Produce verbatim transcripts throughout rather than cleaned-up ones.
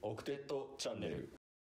オクテッドチャンネル。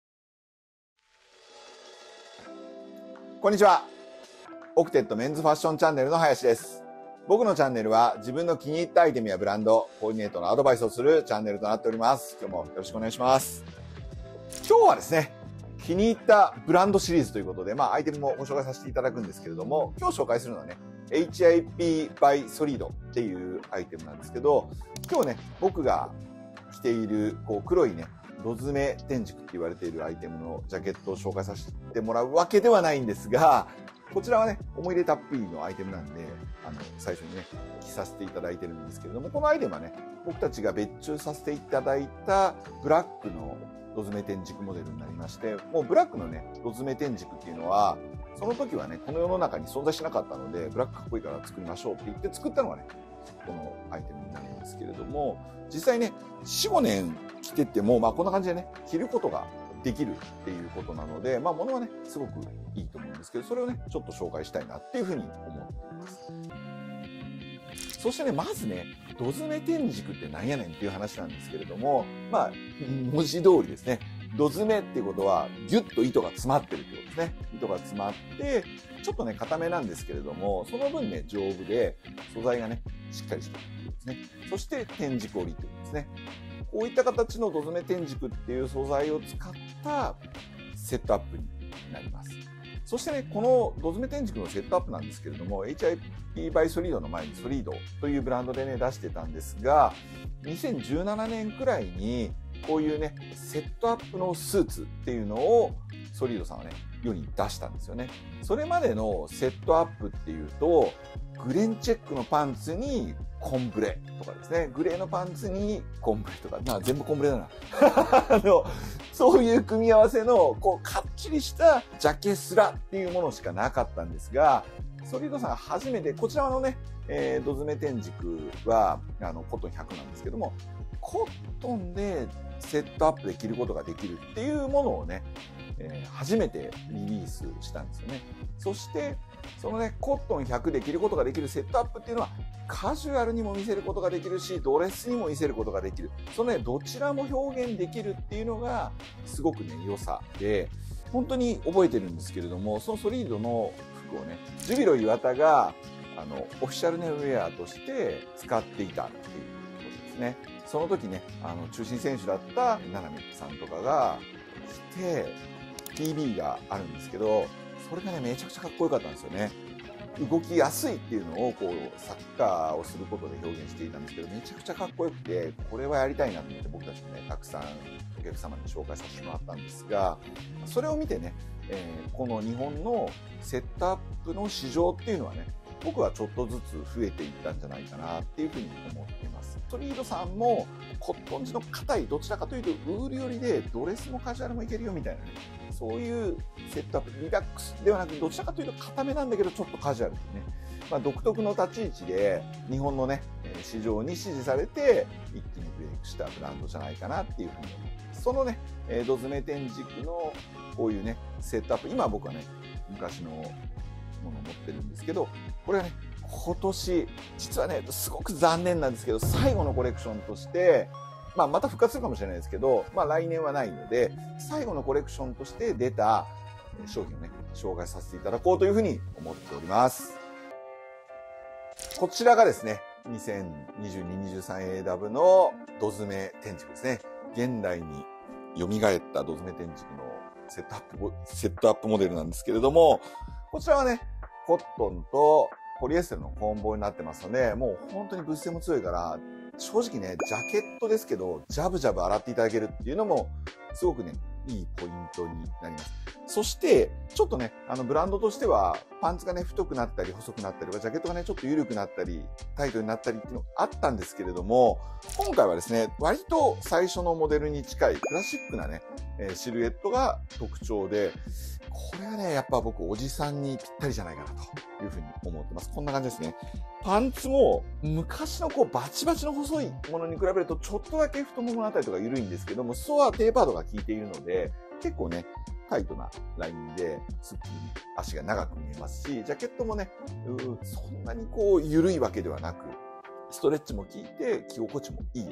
こんにちは。オクテッドメンズファッションチャンネルの林です。僕のチャンネルは自分の気に入ったアイテムやブランド、コーディネートのアドバイスをするチャンネルとなっております。今日もよろしくお願いします。今日はですね、気に入ったブランドシリーズということで、まあアイテムもご紹介させていただくんですけれども、今日紹介するのはね、エイチアイピー by Solido っていうアイテムなんですけど、今日ね、僕が着ているこう黒いね、ロズメ天竺って言われているアイテムのジャケットを紹介させてもらうわけではないんですが、こちらはね、思い入れたっぷりのアイテムなんで、あの、最初にね、着させていただいてるんですけれども、このアイテムはね、僕たちが別注させていただいたブラックのロズメ天竺モデルになりまして、もうブラックのね、ロズメ天竺っていうのは、その時はね、この世の中に存在しなかったので、ブラックかっこいいから作りましょうって言って作ったのがね、このアイテムになるんですけれども、実際ね、よん、ごねん着てても、まあこんな感じでね、着ることができるっていうことなので、まあ物はね、すごくいいと思うんですけど、それをね、ちょっと紹介したいなっていうふうに思っています。そしてね、まずね、ロズメ天竺ってなんやねんっていう話なんですけれども、まあ、文字通りですね。ロズメっていうことは、ギュッと糸が詰まってるってことですね。糸が詰まって、ちょっとね、硬めなんですけれども、その分ね、丈夫で、素材がね、しっかりしてるっていうことですね。そして、天竺織っていうことですね。こういった形のロズメ天竺っていう素材を使ったセットアップになります。そしてね、このロズメ天竺のセットアップなんですけれども、エイチアイピー by Solido の前にソリードというブランドでね、出してたんですが、にせんじゅうななねんくらいに、こういうね、セットアップのスーツっていうのをソリードさんはね、世に出したんですよね。それまでのセットアップっていうと、グレンチェックのパンツにコンブレとかですね。グレーのパンツにコンブレとか。まあ全部コンブレだな。あの、そういう組み合わせの、こう、かっちりしたジャケスラっていうものしかなかったんですが、ソリードさん初めて、こちらのね、えー、ロズメ天竺は、あの、コットンひゃくなんですけども、コットンでセットアップで着ることができるっていうものをね、えー、初めてリリースしたんですよね。そして、そのね、コットンひゃくで着ることができるセットアップっていうのは、カジュアルにも見せることができるし、ドレスにも見せることができる。そのね、どちらも表現できるっていうのが、すごくね、良さで、本当に覚えてるんですけれども、そのソリードの服をね、ジュビロ磐田が、あの、オフィシャルネウェアとして使っていたっていうことですね。その時ね、あの、中心選手だった七海さんとかが来て、ピービー があるんですけど、それがね、めちゃくちゃかっこよかったんですよね。動きやすいっていうのを、こう、サッカーをすることで表現していたんですけど、めちゃくちゃかっこよくて、これはやりたいなと思って僕たちもね、たくさんお客様に紹介させてもらったんですが、それを見てね、えー、この日本のセットアップの市場っていうのはね、僕はちょっとずつ増えていったんじゃないかなっていうふうに思っています。ソリードさんもコットン地の硬い、どちらかというとウール寄りでドレスもカジュアルもいけるよみたいなね、そういうセットアップ、リラックスではなく、どちらかというと硬めなんだけどちょっとカジュアルっていうね、まあ、独特の立ち位置で日本のね、市場に支持されて一気にブレイクしたブランドじゃないかなっていうふうに思います。そのね、ロズメ天竺のこういうね、セットアップ、今僕はね、昔のものを持ってるんですけど、これはね、今年、実はね、すごく残念なんですけど、最後のコレクションとして、まあ、また復活するかもしれないですけど、まあ、来年はないので、最後のコレクションとして出た商品をね、紹介させていただこうというふうに思っております。こちらがですね、にせんにじゅうに、にじゅうさん エーダブ のロズメ天竺ですね。現代に蘇ったロズメ天竺のセットアップ、セットアップモデルなんですけれども、こちらはね、コットンとポリエステルの混紡になってますので、もう本当に物性も強いから、正直ね、ジャケットですけど、ジャブジャブ洗っていただけるっていうのも、すごくね、いいポイントになります。そして、ちょっとね、あの、ブランドとしては、パンツがね、太くなったり、細くなったり、ジャケットがね、ちょっと緩くなったり、タイトになったりっていうのがあったんですけれども、今回はですね、割と最初のモデルに近い、クラシックなね、シルエットが特徴で、これはね、やっぱ僕、おじさんにぴったりじゃないかなというふうに思ってます。こんな感じですね。パンツも、昔のこう、バチバチの細いものに比べると、ちょっとだけ太もものあたりとか緩いんですけども、裾はテーパードが効いているので、結構ね、タイトなラインで、すっきり足が長く見えますし、ジャケットもね、そんなにこう、緩いわけではなく、ストレッチも効いて、着心地もいい。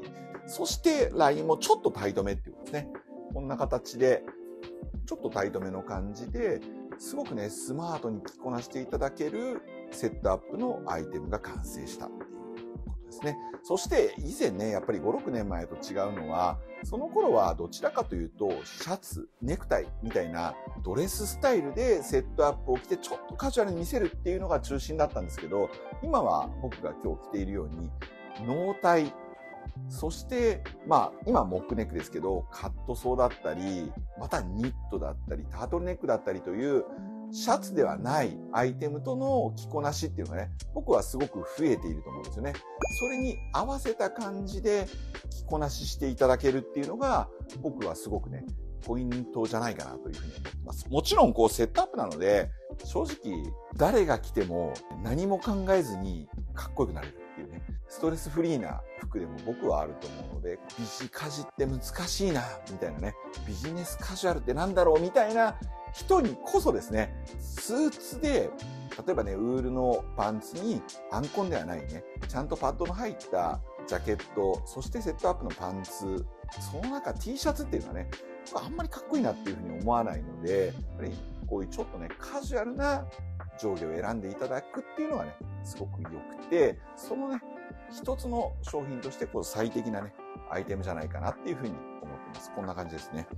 そしてラインもちょっとタイトめっていうことですね。こんな形で、ちょっとタイトめの感じで、すごくね、スマートに着こなしていただけるセットアップのアイテムが完成したっていうことですね。そして以前ね、やっぱりご、ろくねんまえと違うのは、その頃はどちらかというと、シャツ、ネクタイみたいなドレススタイルでセットアップを着てちょっとカジュアルに見せるっていうのが中心だったんですけど、今は僕が今日着ているように、ノータイ、そして、まあ、今モックネックですけど、カットソーだったり、またニットだったり、タートルネックだったりという、シャツではないアイテムとの着こなしっていうのがね、僕はすごく増えていると思うんですよね。それに合わせた感じで着こなししていただけるっていうのが、僕はすごくね、ポイントじゃないかなというふうに思ってます。もちろんこうセットアップなので、正直誰が着ても何も考えずにかっこよくなれるっていうね、ストレスフリーな服でも僕はあると思うので、ビジカジって難しいな、みたいなね、ビジネスカジュアルってなんだろうみたいな人にこそですね、スーツで、例えばね、ウールのパンツにアンコンではないね、ちゃんとパッドの入ったジャケット、そしてセットアップのパンツ、その中 T シャツっていうのはね、あんまりかっこいいなっていうふうに思わないので、やっぱりこういうちょっとね、カジュアルな上下を選んでいただくっていうのがね、すごく良くて、そのね、一つの商品としてこう最適なね、アイテムじゃないかなっていうふうに思ってます。こんな感じですね。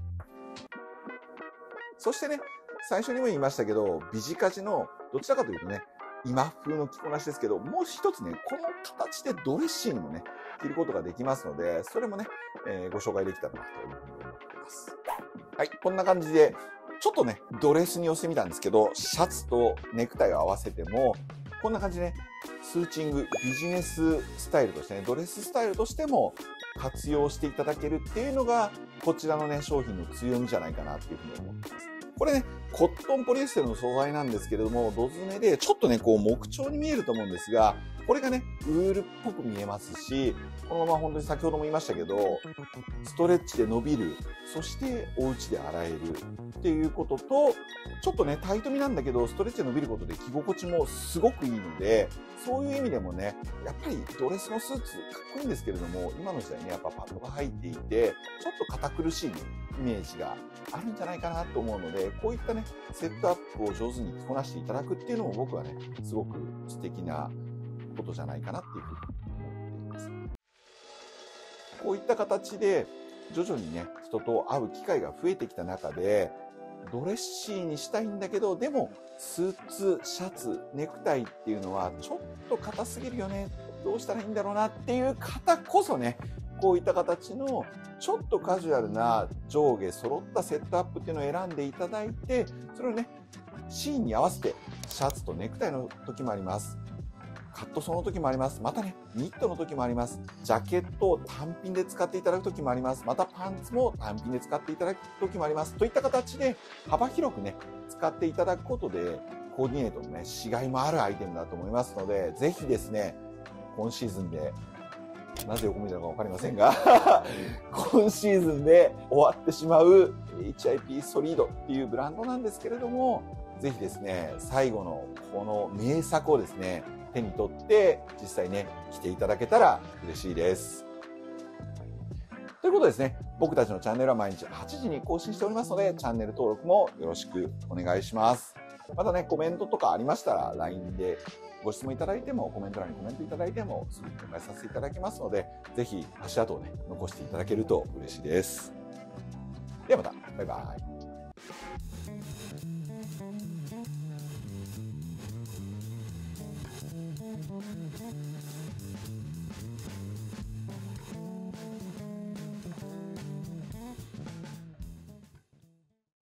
そしてね、最初にも言いましたけど、ビジカジのどちらかというとね、今風の着こなしですけど、もう一つね、この形でドレッシーにもね、着ることができますので、それもね、えー、ご紹介できたらなというふうに思ってます。はい、こんな感じで、ちょっとね、ドレスに寄せてみたんですけど、シャツとネクタイを合わせても、こんな感じでね、スーチング、ビジネススタイルとしてね、ドレススタイルとしても活用していただけるっていうのが、こちらのね、商品の強みじゃないかなっていうふうに思ってます。これね、コットンポリエステルの素材なんですけれども、ド詰めでちょっとね、こう木調に見えると思うんですが、これがね、ウールっぽく見えますし、このまま本当に先ほども言いましたけど、ストレッチで伸びる、そしてお家で洗えるっていうことと、ちょっとね、タイトめなんだけど、ストレッチで伸びることで着心地もすごくいいので、そういう意味でもね、やっぱりドレスのスーツかっこいいんですけれども、今の時代ね、やっぱパッドが入っていて、ちょっと堅苦しい、ね、イメージがあるんじゃないかなと思うので、こういったね、セットアップを上手に着こなしていただくっていうのも僕はね、すごく素敵なことじゃないかなっていうふうに思っています。こういった形で徐々にね、人と会う機会が増えてきた中で、ドレッシーにしたいんだけど、でもスーツ、シャツ、ネクタイっていうのはちょっと硬すぎるよね。どうしたらいいんだろうなっていう方こそね、こういった形のちょっとカジュアルな上下揃ったセットアップっていうのを選んでいただいて、それをね、シーンに合わせてシャツとネクタイの時もあります。カットソーの時もあります。またね、ニットの時もあります。ジャケットを単品で使っていただく時もあります。またパンツも単品で使っていただく時もあります。といった形で幅広くね、使っていただくことで、コーディネートのね、しがいもあるアイテムだと思いますので、ぜひですね、今シーズンで、なぜ横見たのかわかりませんが、今シーズンで終わってしまう エイチアイピー ソリードっていうブランドなんですけれども、ぜひですね、最後のこの名作をですね、手に取って実際ね、着ていただけたら嬉しいです。ということですね、僕たちのチャンネルは毎日はちじに更新しておりますので、チャンネル登録もよろしくお願いします。またね、コメントとかありましたら ライン でご質問いただいても、コメント欄にコメントいただいてもすぐにお答えさせていただきますので、ぜひ足跡をね、残していただけると嬉しいです。ではまた、バイバイ。